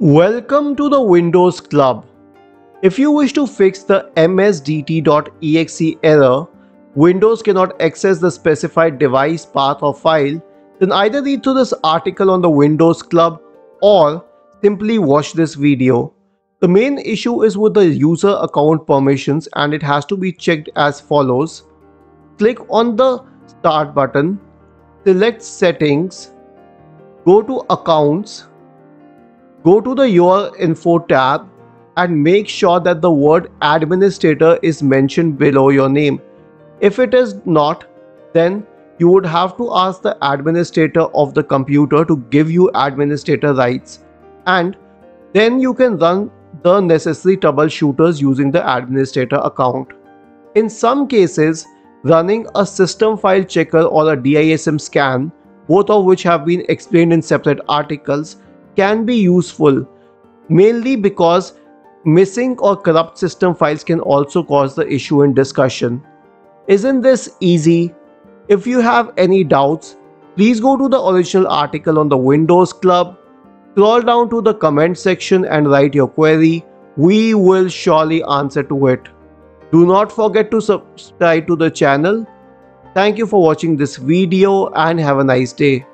Welcome to the Windows Club. If you wish to fix the msdt.exe error, Windows cannot access the specified device path or file, then either read through this article on the Windows Club or simply watch this video. The main issue is with the user account permissions and it has to be checked as follows. Click on the Start button, select Settings, go to Accounts, go to the Your Info tab and make sure that the word administrator is mentioned below your name. If it is not, then you would have to ask the administrator of the computer to give you administrator rights, and then you can run the necessary troubleshooters using the administrator account. In some cases, running a system file checker or a DISM scan, both of which have been explained in separate articles, can be useful, mainly because missing or corrupt system files can also cause the issue in discussion. Isn't this easy? If you have any doubts, please go to the original article on the Windows Club, scroll down to the comment section and write your query. We will surely answer to it. Do not forget to subscribe to the channel. Thank you for watching this video and have a nice day.